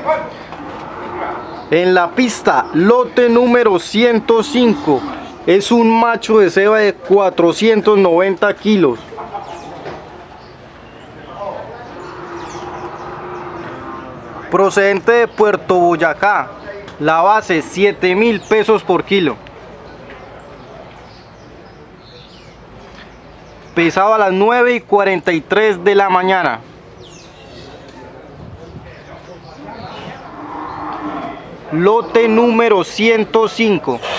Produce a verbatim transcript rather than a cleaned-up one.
En la pista, lote número ciento cinco. Es un macho de ceba de cuatrocientos noventa kilos. Procedente de Puerto Boyacá. La base siete mil pesos por kilo. Pesado a las nueve y cuarenta y tres de la mañana. Lote número ciento cinco.